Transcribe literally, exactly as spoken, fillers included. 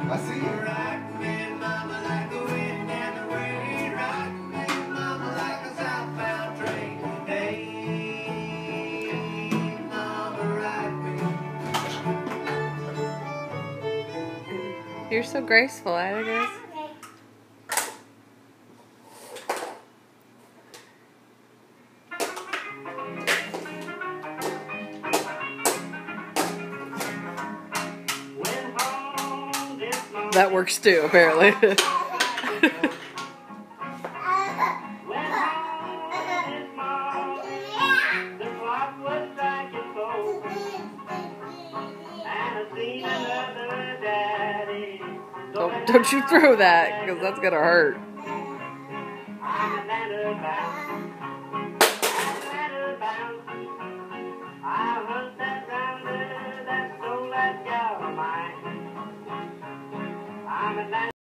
I see you. Rock me, mama, like the wind and the rain. Rock me, mama, like a southbound train. Hey, mama, rock me. You're so graceful, Atticus. That works too, apparently. Don't, don't you throw that, because that's gonna hurt. I'm a